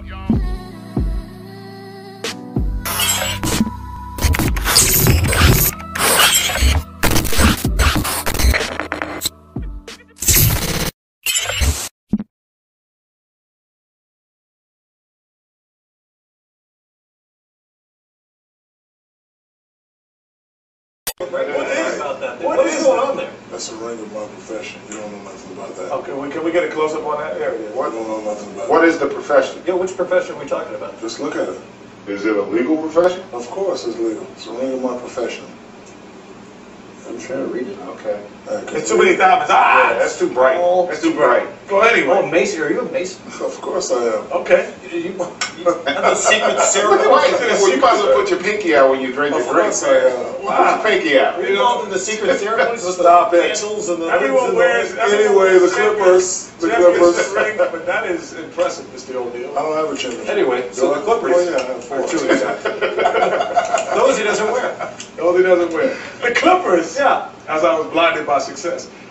What is going on there? That's a ring of my profession. You don't know nothing about that. Okay, can we get a close-up on that area? What? You don't know nothing about What it. is the profession? Yeah, which profession are we talking about? Just look at it. Is it a legal profession? Of course it's legal. It's a ring of my profession. I'm trying to read it. Okay. There's too many diamonds. Ah! Yeah, that's too bright. That's too bright. Well, anyway. Oh, Mason, are you a Mason? Of course I am. Okay. The secret ceremony. Well, you might as well put your pinky out when you drink your drink. Of course I am. Put your pinky out. Are you involved in the secret ceremonies with the Stop it. candles and the... Everyone wears... Anyway, the Clippers. The Clippers. But that is impressive, Mr. O'Neil. I don't have a championship. Anyway, so the Clippers. Oh yeah, I have four. Those he doesn't wear. Those he doesn't wear. The Clippers. Yeah. As I was blinded by success.